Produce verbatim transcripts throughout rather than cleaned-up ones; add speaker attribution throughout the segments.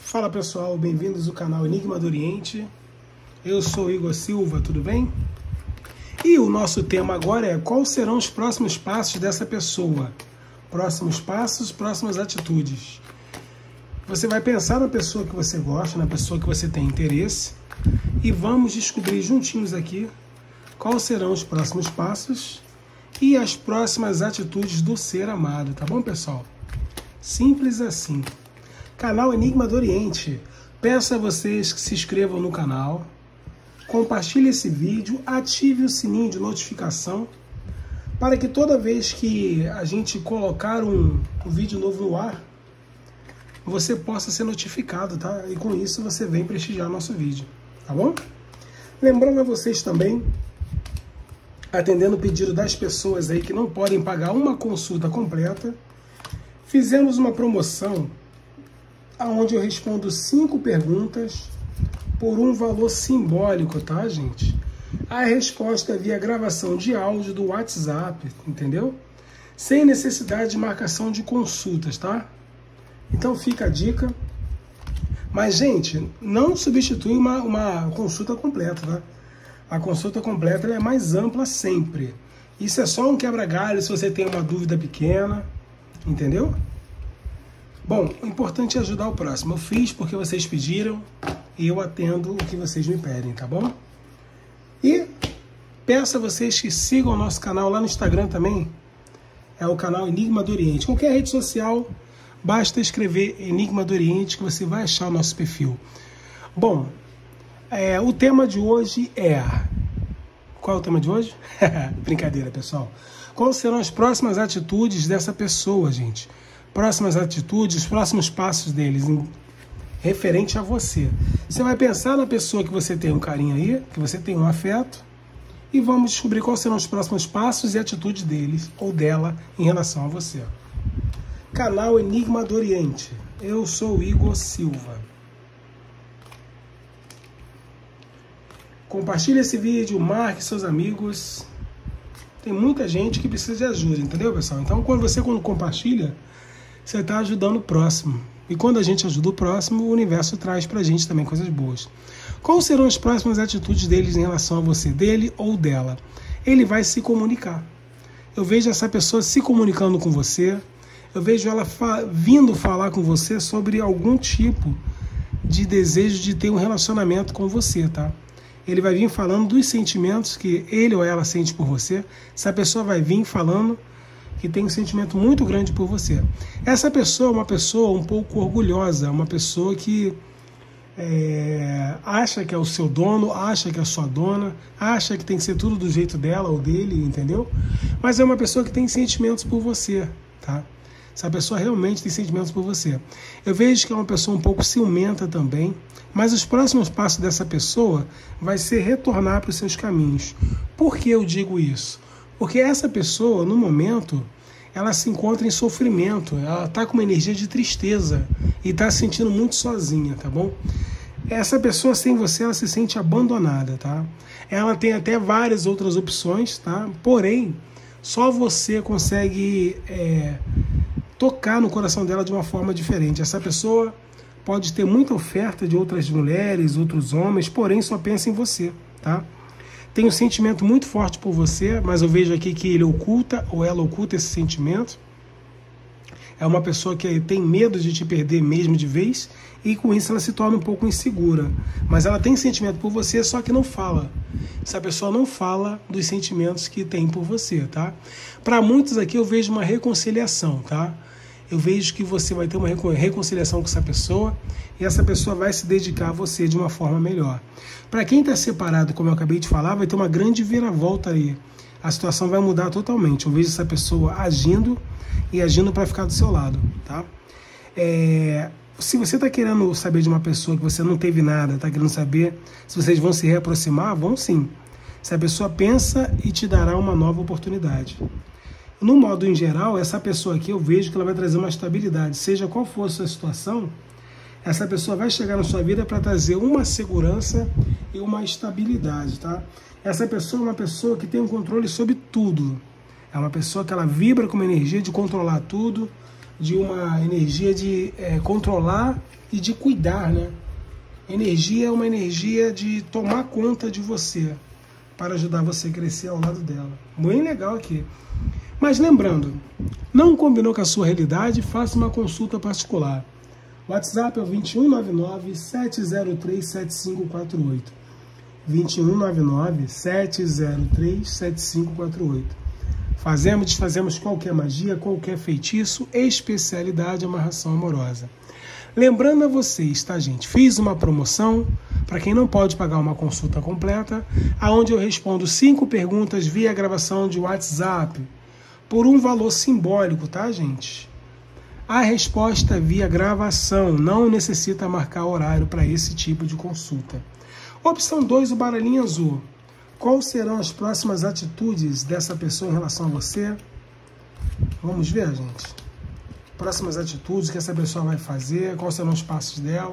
Speaker 1: Fala pessoal, bem-vindos ao canal Enigma do Oriente. Eu sou Igor Silva, tudo bem? E o nosso tema agora é: quais serão os próximos passos dessa pessoa? Próximos passos, próximas atitudes. Você vai pensar na pessoa que você gosta, na pessoa que você tem interesse, e vamos descobrir juntinhos aqui quais serão os próximos passos e as próximas atitudes do ser amado, tá bom, pessoal? Simples assim. Canal Enigma do Oriente. Peço a vocês que se inscrevam no canal, compartilhe esse vídeo, ative o sininho de notificação para que toda vez que a gente colocar um, um vídeo novo no ar, você possa ser notificado, tá? E com isso você vem prestigiar nosso vídeo, tá bom? Lembrando a vocês também, atendendo o pedido das pessoas aí que não podem pagar uma consulta completa, fizemos uma promoção onde eu respondo cinco perguntas por um valor simbólico, tá, gente? A resposta é via gravação de áudio do WhatsApp, entendeu? Sem necessidade de marcação de consultas, tá? Então fica a dica. Mas, gente, não substitui uma, uma consulta completa, tá? A consulta completa ela é mais ampla sempre. Isso é só um quebra-galho se você tem uma dúvida pequena, entendeu? Bom, o importante é ajudar o próximo. Eu fiz porque vocês pediram e eu atendo o que vocês me pedem, tá bom? E peço a vocês que sigam o nosso canal lá no Instagram também. É o canal Enigma do Oriente. Qualquer rede social, basta escrever Enigma do Oriente que você vai achar o nosso perfil. Bom, é, o tema de hoje é... Qual é o tema de hoje? Brincadeira, pessoal. Quais serão as próximas atitudes dessa pessoa, gente? Próximas atitudes, próximos passos deles, em, referente a você. Você vai pensar na pessoa que você tem um carinho aí, que você tem um afeto, e vamos descobrir quais serão os próximos passos e atitudes deles ou dela em relação a você. Canal Enigma do Oriente. Eu sou o Igor Silva. Compartilhe esse vídeo, marque seus amigos. Tem muita gente que precisa de ajuda, entendeu, pessoal? Então, quando você quando compartilha, você está ajudando o próximo. E quando a gente ajuda o próximo, o universo traz pra gente também coisas boas. Quais serão as próximas atitudes deles em relação a você, dele ou dela? Ele vai se comunicar. Eu vejo essa pessoa se comunicando com você, eu vejo ela fa- vindo falar com você sobre algum tipo de desejo de ter um relacionamento com você, tá? Ele vai vir falando dos sentimentos que ele ou ela sente por você. Essa pessoa vai vir falando que tem um sentimento muito grande por você. Essa pessoa é uma pessoa um pouco orgulhosa, uma pessoa que é, acha que é o seu dono, acha que é a sua dona, acha que tem que ser tudo do jeito dela ou dele, entendeu? Mas é uma pessoa que tem sentimentos por você, tá? Essa pessoa realmente tem sentimentos por você. Eu vejo que é uma pessoa um pouco ciumenta também, mas os próximos passos dessa pessoa vai ser retornar para os seus caminhos. Por que eu digo isso? Porque essa pessoa, no momento, ela se encontra em sofrimento, ela está com uma energia de tristeza e está se sentindo muito sozinha, tá bom? Essa pessoa, sem você, ela se sente abandonada, tá? Ela tem até várias outras opções, tá? Porém, só você consegue é, tocar no coração dela de uma forma diferente. Essa pessoa pode ter muita oferta de outras mulheres, outros homens, porém só pensa em você, tá? Tem um sentimento muito forte por você, mas eu vejo aqui que ele oculta ou ela oculta esse sentimento. É uma pessoa que tem medo de te perder mesmo de vez e com isso ela se torna um pouco insegura. Mas ela tem sentimento por você, só que não fala. Essa pessoa não fala dos sentimentos que tem por você, tá? Para muitos aqui eu vejo uma reconciliação, tá? Eu vejo que você vai ter uma reconciliação com essa pessoa e essa pessoa vai se dedicar a você de uma forma melhor. Para quem está separado, como eu acabei de falar, vai ter uma grande viravolta aí. A situação vai mudar totalmente. Eu vejo essa pessoa agindo e agindo para ficar do seu lado, tá? É, se você está querendo saber de uma pessoa que você não teve nada, está querendo saber se vocês vão se reaproximar, vão sim. Se a pessoa pensa e te dará uma nova oportunidade. No modo em geral, essa pessoa aqui eu vejo que ela vai trazer uma estabilidade. Seja qual for a sua situação, essa pessoa vai chegar na sua vida para trazer uma segurança e uma estabilidade, tá? Essa pessoa é uma pessoa que tem um controle sobre tudo. É uma pessoa que ela vibra com uma energia de controlar tudo, de uma energia de é, controlar e de cuidar, né? Energia é uma energia de tomar conta de você, para ajudar você a crescer ao lado dela. Bem legal aqui. Mas lembrando, não combinou com a sua realidade, faça uma consulta particular. O WhatsApp é o vinte e um, nove nove, sete zero três, sete cinco quatro oito. vinte e um, nove nove, sete zero três, sete cinco quatro oito. Fazemos, desfazemos qualquer magia, qualquer feitiço, especialidade amarração amorosa. Lembrando a vocês, tá, gente? Fiz uma promoção para quem não pode pagar uma consulta completa, aonde eu respondo cinco perguntas via gravação de WhatsApp, por um valor simbólico, tá, gente? A resposta é via gravação, não necessita marcar horário para esse tipo de consulta. Opção dois, o baralhinho azul. Quais serão as próximas atitudes dessa pessoa em relação a você? Vamos ver, gente. Próximas atitudes que essa pessoa vai fazer, quais serão os passos dela.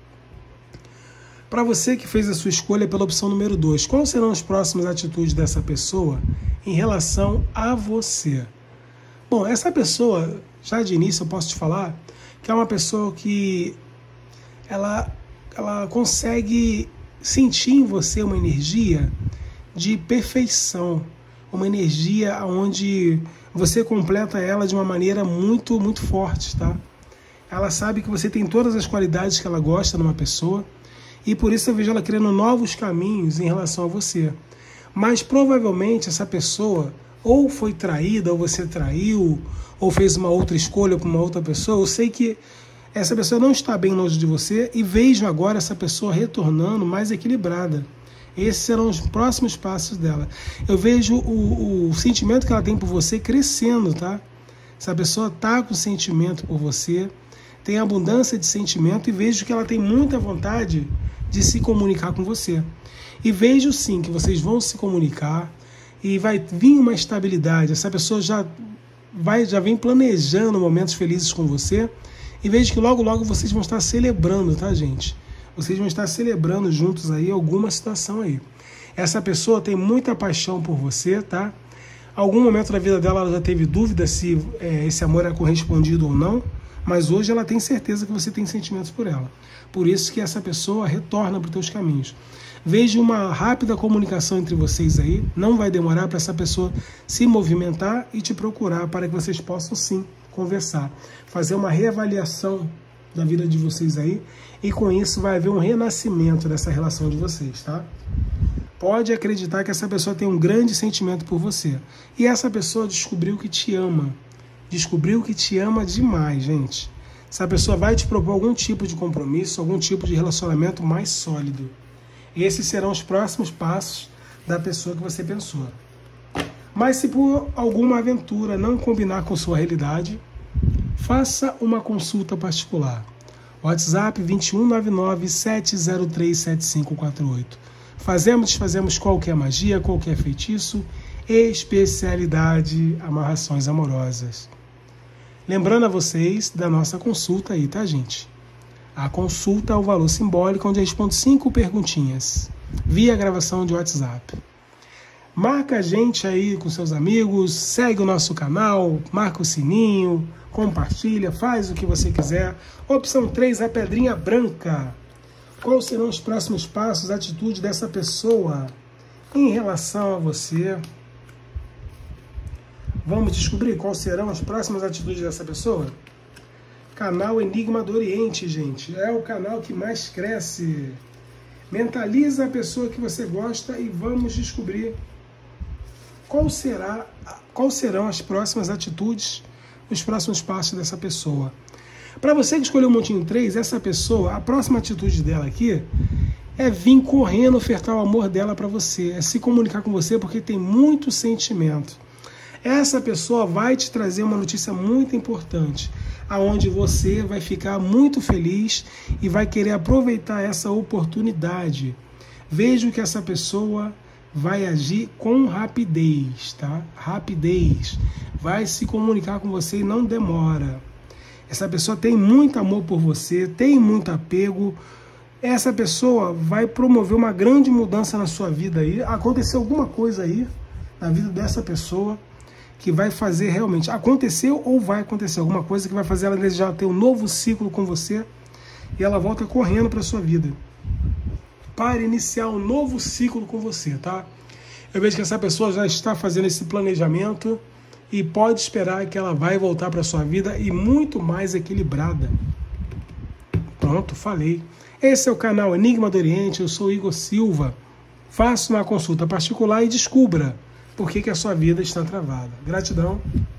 Speaker 1: Para você que fez a sua escolha pela opção número dois, quais serão as próximas atitudes dessa pessoa em relação a você? Bom, essa pessoa, já de início eu posso te falar, que é uma pessoa que ela, ela consegue sentir em você uma energia de perfeição, uma energia onde você completa ela de uma maneira muito, muito forte, tá? Ela sabe que você tem todas as qualidades que ela gosta numa pessoa e por isso eu vejo ela criando novos caminhos em relação a você. Mas provavelmente essa pessoa ou foi traída, ou você traiu, ou fez uma outra escolha para uma outra pessoa. Eu sei que essa pessoa não está bem longe de você e vejo agora essa pessoa retornando mais equilibrada. Esses serão os próximos passos dela. Eu vejo o, o sentimento que ela tem por você crescendo, tá? Essa pessoa está com sentimento por você, tem abundância de sentimento e vejo que ela tem muita vontade de se comunicar com você. E vejo sim que vocês vão se comunicar e vai vir uma estabilidade. Essa pessoa já, vai, já vem planejando momentos felizes com você e vejo que logo, logo vocês vão estar celebrando, tá, gente? Vocês vão estar celebrando juntos aí alguma situação aí. Essa pessoa tem muita paixão por você, tá? Algum momento da vida dela ela já teve dúvida se é, esse amor é correspondido ou não, mas hoje ela tem certeza que você tem sentimentos por ela. Por isso que essa pessoa retorna para os teus caminhos. Veja uma rápida comunicação entre vocês aí, não vai demorar para essa pessoa se movimentar e te procurar para que vocês possam sim conversar, fazer uma reavaliação da vida de vocês aí, e com isso vai haver um renascimento dessa relação de vocês, tá? Pode acreditar que essa pessoa tem um grande sentimento por você. E essa pessoa descobriu que te ama. Descobriu que te ama demais, gente. Essa pessoa vai te propor algum tipo de compromisso, algum tipo de relacionamento mais sólido. E esses serão os próximos passos da pessoa que você pensou. Mas se por alguma aventura não combinar com sua realidade, faça uma consulta particular. WhatsApp vinte e um, nove nove, sete zero três, sete cinco quatro oito. Fazemos, desfazemos qualquer magia, qualquer feitiço, especialidade, amarrações amorosas. Lembrando a vocês da nossa consulta aí, tá, gente? A consulta é o valor simbólico, onde eu respondo cinco perguntinhas, via gravação de WhatsApp. Marca a gente aí com seus amigos, segue o nosso canal, marca o sininho, compartilha, faz o que você quiser. Opção três, a pedrinha branca. Quais serão os próximos passos, a atitude dessa pessoa em relação a você? Vamos descobrir quais serão as próximas atitudes dessa pessoa? Canal Enigma do Oriente, gente. É o canal que mais cresce. Mentaliza a pessoa que você gosta e vamos descobrir qual será, quais serão as próximas atitudes, os próximos passos dessa pessoa. Para você que escolheu o Montinho três, essa pessoa, a próxima atitude dela aqui é vir correndo ofertar o amor dela para você, é se comunicar com você porque tem muito sentimento. Essa pessoa vai te trazer uma notícia muito importante, aonde você vai ficar muito feliz e vai querer aproveitar essa oportunidade. Vejo que essa pessoa vai agir com rapidez, tá? Rapidez. Vai se comunicar com você e não demora. Essa pessoa tem muito amor por você, tem muito apego. Essa pessoa vai promover uma grande mudança na sua vida aí. Aconteceu alguma coisa aí na vida dessa pessoa que vai fazer realmente, aconteceu ou vai acontecer, alguma coisa que vai fazer ela desejar ter um novo ciclo com você e ela volta correndo para a sua vida, para iniciar um novo ciclo com você, tá? Eu vejo que essa pessoa já está fazendo esse planejamento e pode esperar que ela vai voltar para a sua vida e muito mais equilibrada. Pronto, falei. Esse é o canal Enigma do Oriente, eu sou Igor Silva. Faça uma consulta particular e descubra por que que a sua vida está travada. Gratidão.